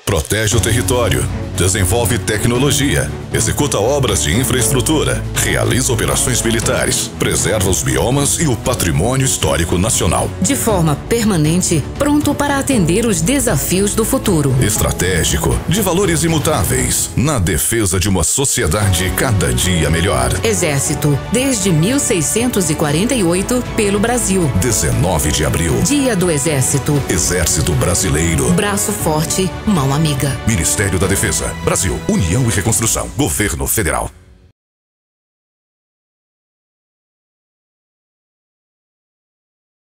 protege o território, desenvolve tecnologia, executa obras de infraestrutura, realiza operações militares, preserva os biomas e o patrimônio histórico nacional. De forma permanente, pronto para atender os desafios do futuro. Estratégico, de valores imutáveis, na defesa de uma sociedade cada dia melhor. Exército, desde 1648, pelo Brasil. 19 de abril. Dia do Exército. Exército Brasileiro. Braço forte, mão amiga. Ministério da Defesa. Brasil, União e Reconstrução. Governo Federal.